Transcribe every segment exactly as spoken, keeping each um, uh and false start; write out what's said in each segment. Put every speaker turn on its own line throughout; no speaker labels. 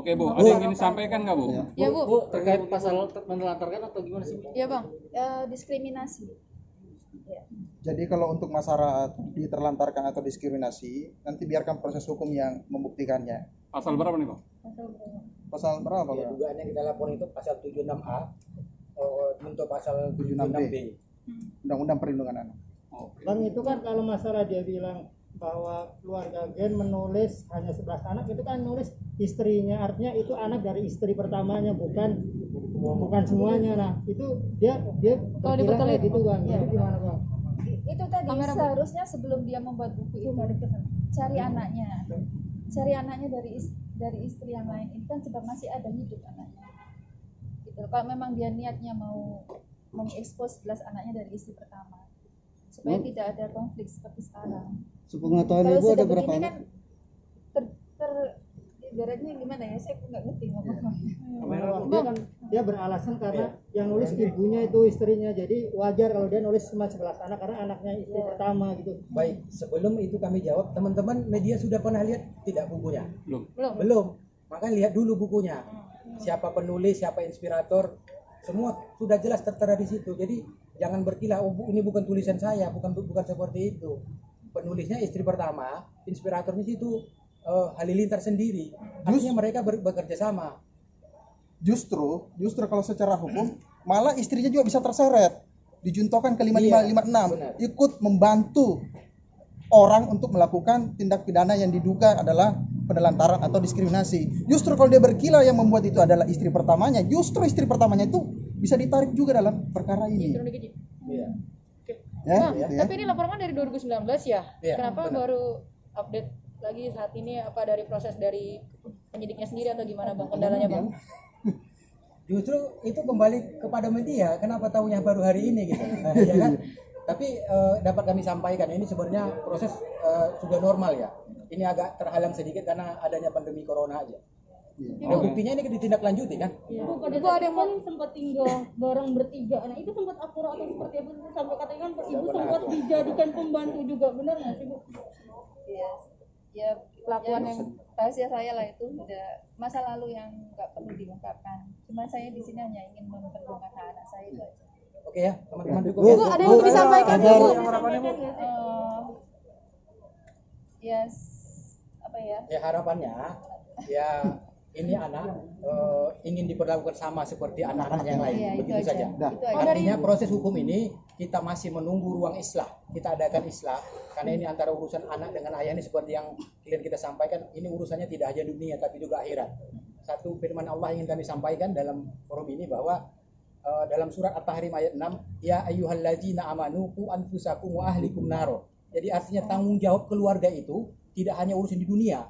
Oke Bu, ada yang ingin disampaikan nggak Bu?
Ya Bu.
Bu, terkait pasal menelantarkan atau gimana sih?
Ya Bang.
Uh, diskriminasi. Ya.
Jadi kalau untuk masalah diterlantarkan atau diskriminasi, nanti biarkan proses hukum yang membuktikannya.
Pasal berapa nih Bang?
Pasal berapa?
Pasal berapa?
Ya, dugaan yang kita lapor itu pasal tujuh puluh enam A uh, untuk pasal tujuh puluh enam B.
Undang-Undang Perlindungan Anak.
Oke.
Bang, itu kan kalau masalah dia bilang bahwa keluarga Gen menulis hanya sebelas anak, itu kan nulis istrinya, artinya itu anak dari istri pertamanya, bukan bukan semuanya. Nah itu dia dia
Kalau
berkira
dibetulin,
kayak gitu Bang.
Ya.
Itu gimana Bang?
Itu tadi
Kamera, Bu.
seharusnya sebelum dia membuat buku itu cari anaknya, cari anaknya dari is- dari istri yang lain. Ini kan sebab masih ada hidup anaknya. Gitu. Kalau memang dia niatnya mau mengekspos sebelas anaknya dari istri pertama, supaya
Hmm.
tidak ada konflik seperti sekarang.
Sepengetahuan
Kalau
Ibu
sudah
ada berapa
begini
anak?
kan ter, ter ibaratnya gimana ya, saya nggak ngerti ngomongnya.
Dia kan dia beralasan karena yang nulis ibunya itu istrinya, jadi wajar kalau dia nulis cuma sebelas anak karena anaknya istri pertama gitu.
Baik, sebelum itu kami jawab, teman-teman media sudah pernah lihat tidak bukunya?
Belum.
Belum.
Belum. Maka lihat dulu bukunya. Siapa penulis, siapa inspirator, semua sudah jelas tertera di situ. Jadi jangan berkilah, oh bu, ini bukan tulisan saya, bukan bukan seperti itu. Penulisnya istri pertama, inspiratornya itu uh, halilintar sendiri. Artinya mereka ber, bekerja sama.
Justru, justru kalau secara hukum, malah istrinya juga bisa terseret. Dijuntokan ke lima puluh lima
Iya,
lima puluh enam,
benar.
ikut membantu orang untuk melakukan tindak pidana yang diduga adalah penelantaran atau diskriminasi. Justru kalau dia berkilah yang membuat itu adalah istri pertamanya, justru istri pertamanya itu bisa ditarik juga dalam perkara ini.
Turun dikit, Ji.
Iya.
Ya,
Bang,
gitu ya.
tapi ini laporan dari dua ribu sembilan belas ya.
Iya,
Kenapa
benar.
baru update lagi saat ini, apa dari proses dari penyidiknya sendiri atau gimana Bang, kendalanya Bang?
Justru itu kembali kepada media, kenapa tahunya baru hari ini gitu. Nah, ya kan? Tapi eh, dapat kami sampaikan ini sebenarnya proses eh, sudah normal ya. Ini agak terhalang sedikit karena adanya pandemi corona aja. Dan buktinya ini ditindaklanjuti kan?
Bu, pada saat itu kan sempat tinggal bareng bertiga. Nah itu sempat akur atau seperti apa? Sampai katakan ibu sempat dijadikan pembantu juga, benar nggak sih Bu?
Iya, ya pelakuan yang rahasia saya lah itu udah masa lalu yang nggak perlu diungkapkan. Cuma saya di sini hanya ingin memperjuangkan hak anak saya itu aja.
Oke ya, teman-teman cukup.
Bu,
Bu, ada yang mau disampaikan
ada-
Bu?
Eh, ya s- apa ya?
Ya harapannya ya ini anak eh, ingin diperlakukan sama seperti anak-anak yang lain,
Iya, itu
begitu
aja.
saja.
Dah.
Itu aja.
Artinya proses hukum ini kita masih menunggu ruang islah. Kita adakan islah karena ini antara urusan anak dengan ayah ini seperti yang klien kita sampaikan, ini urusannya tidak hanya dunia tapi juga akhirat. Satu firman Allah ingin kami sampaikan dalam forum ini bahwa uh, dalam surat At-Tahrim ayat enam, ya ayyuhalladzina amanu qu anfusakum wa ahlikum naro. Jadi artinya tanggung jawab keluarga itu tidak hanya urusan di dunia.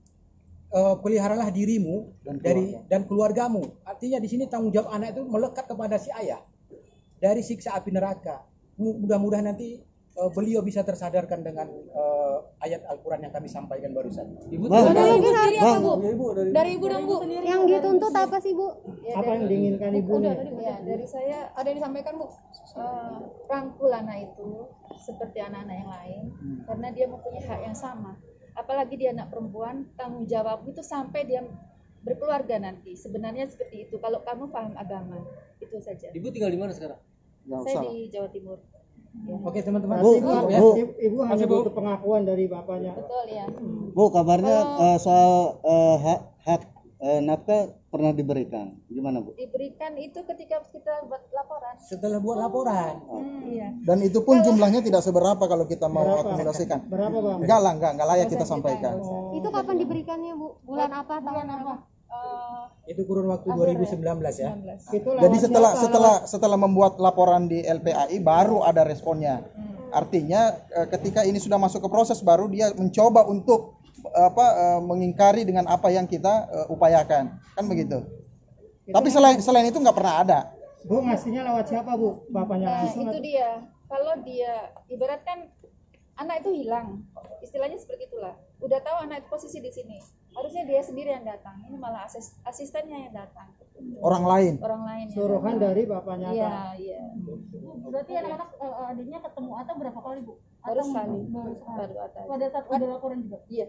Uh, peliharalah dirimu
Dan
dari
keluarga.
dan keluargamu. Artinya di sini tanggung jawab anak itu melekat kepada si ayah dari siksa api neraka. Mudah-mudahan nanti uh, beliau bisa tersadarkan dengan uh, ayat Al-Quran yang kami sampaikan barusan.
Ibu
Bang,
Dari ibu sendiri apa
Bang.
Bu?
Ya, Ibu, dari
Dari ibu dong Bu.
Yang dituntut apa sih Bu?
Ya,
Apa
dari-
yang diinginkan ibu
Udah
nih?
tadi Bu.
Ya, dari saya
Ada yang disampaikan Bu?
eh, rangkul anak itu seperti anak-anak yang lain karena dia mempunyai hak yang sama. Apalagi dia anak perempuan, tanggung jawab itu sampai dia berkeluarga nanti. Sebenarnya seperti itu. Kalau kamu paham agama, itu saja.
Ibu tinggal di mana sekarang?
Nggak
Saya
usah.
di Jawa Timur. Ya.
Oke teman-teman.
Berarti ibu,
Cukup ya.
Bu.
ibu, ibu hanya
Masih, Bu?
butuh pengakuan dari bapaknya.
Betul ya.
Bu, kabarnya
Kalau-
eh, soal eh, hak hak eh, nafkah pernah diberikan. Gimana Bu?
Diberikan itu ketika kita buat laporan.
Setelah buat laporan.
Hmm, iya.
Dan itu pun jumlahnya tidak seberapa kalau kita mau
Berapa?
akumulasikan.
Berapa Bang?
Enggak lah, enggak, enggak layak kita
Dosen kita
sampaikan.
yang dosen.
Itu kapan diberikannya Bu? Bulan apa? Tahun apa?
Eh,
Itu kurun waktu
akhir
dua ribu sembilan belas ya.
sembilan belas.
Itu
Jadi
lewat
setelah
siapa?
setelah setelah membuat laporan di L P A I baru ada responnya. Artinya eh, ketika ini sudah masuk ke proses baru dia mencoba untuk apa eh, mengingkari dengan apa yang kita eh, upayakan. Kan begitu. Tapi selain selain itu nggak pernah ada.
Bu ngasihnya lewat siapa Bu? Bapaknya
Nah,
langsung
itu
atau-
dia. Kalau dia ibaratkan anak itu hilang, istilahnya seperti itulah. Udah tahu anak itu posisi di sini, harusnya dia sendiri yang datang. Ini malah asis, asistennya yang datang.
Orang lain.
Orang lain yang
suruhan
datang.
dari bapaknya
Iya,
Atta.
iya.
Berarti anak-anak eh, adiknya ketemu atau berapa kali Bu?
Baru
Atau
sekali.
Baru sekali.
Baru ada.
Pada saat ada laporan juga.
Iya.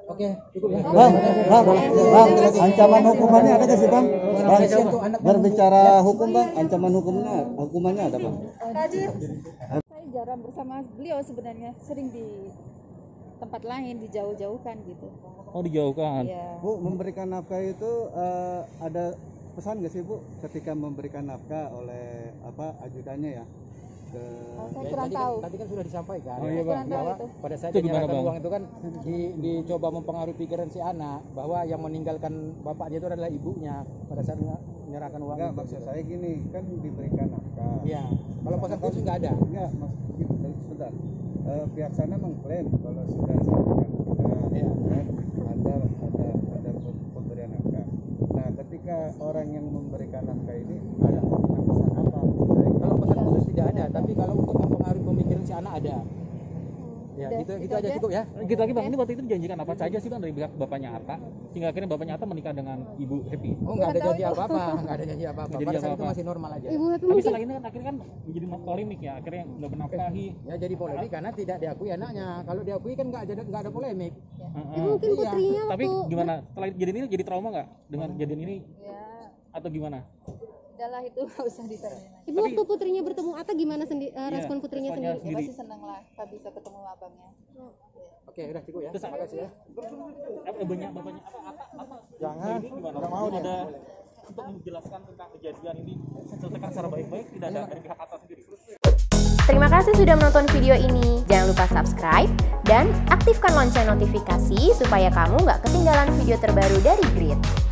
Oke, cukup ya.
Bang, bang, bang, ancaman hukumannya ada nggak sih bang? Bang, berbicara hukum bang, ancaman hukumnya, hukumannya ada bang?
Saya jarang bersama beliau sebenarnya, sering di tempat lain, dijauh-jauhkan gitu.
Oh, dijauhkan.
Iya.
Bu, memberikan nafkah itu eh, ada pesan nggak sih bu ketika memberikan nafkah oleh apa ajudannya ya? Ke...
Oh, saya
Ya,
kurang
tadi,
tahu.
kan, tadi kan sudah disampaikan
Oh, iya, Bang.
bahwa
Itu.
pada saat
Itu gimana,
menyerahkan
Bang?
uang itu kan di, dicoba mempengaruhi pikiran si anak bahwa yang meninggalkan bapaknya itu adalah ibunya pada saat menyerahkan uang
Enggak,
itu.
maksud saya gini, kan diberikan nafkah.
Iya, kalau pasal khusus nggak ada.
Enggak, maksud gitu, sebentar. Eh, pihak sana mengklaim kalau sudah diberikan nafkah,
Iya.
kan? ada ada ada pemberian nafkah. Nah, ketika orang yang memberikan nafkah ini ada hukuman apa?
Kalau pesan khusus tidak ada, tapi kalau untuk mempengaruhi pemikiran si anak ada. Ya,
Udah,
gitu,
gitu
gitu aja
aja.
cukup ya.
Gitu lagi bang, ini waktu itu dijanjikan apa saja sih bang dari pihak bapaknya Atta sehingga akhirnya bapaknya Atta menikah dengan ibu Happy.
Oh, nggak ada
Kurang
janji
tahu
apa-apa, nggak ada janji apa-apa.
Nggak jadi
Pada saat itu
apa-apa.
masih normal aja.
Ibu Happy
Tapi
mungkin
setelah ini kan akhirnya kan menjadi polemik ya, akhirnya nggak menafkahi.
Ya jadi polemik karena tidak diakui anaknya. Kalau diakui kan nggak ada nggak ada polemik.
Heeh.
Ibu mungkin
Iya.
putrinya
Tapi
waktu
gimana setelah kejadian ini jadi trauma nggak dengan kejadian ini
Ya,
atau gimana?
udahlah itu nggak usah ditanya.
Ibu waktu putrinya bertemu Atta gimana sendi eh,
Iya,
respon putrinya
responnya
sendiri?
Ya,
sendiri.
pasti seneng lah, Pak bisa ketemu abangnya.
Oke, udah cukup ya.
Terus
Terima kasih ya.
Eh, banyak bapaknya apa apa apa
Jangan,
ini gimana?
nggak mau dia.
Ada untuk menjelaskan tentang kejadian ini selesaikan secara baik-baik tidak ada dari pihak Atta sendiri.
Terima kasih sudah menonton video ini. Jangan lupa subscribe dan aktifkan lonceng notifikasi supaya kamu nggak ketinggalan video terbaru dari Grid.